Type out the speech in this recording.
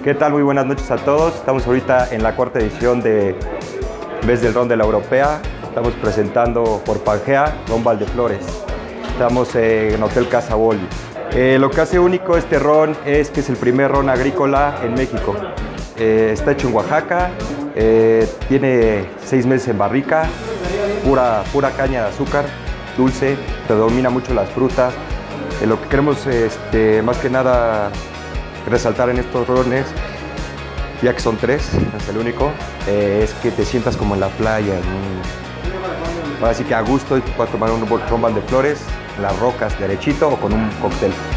¿Qué tal? Muy buenas noches a todos. Estamos ahorita en la cuarta edición de Mes del Ron de la Europea. Estamos presentando por Pangea Ron Valdeflores. Estamos en Hotel Casa Boli. Lo que hace único este ron es que es el primer ron agrícola en México. Está hecho en Oaxaca, tiene 6 meses en barrica, pura caña de azúcar, dulce, predomina mucho las frutas. Lo que queremos más que nada resaltar en estos rones, ya que son 3, es el único, es que te sientas como en la playa, ahora sí que a gusto, y puedes tomar un ron Valdeflores, en las rocas, derechito o con un cóctel.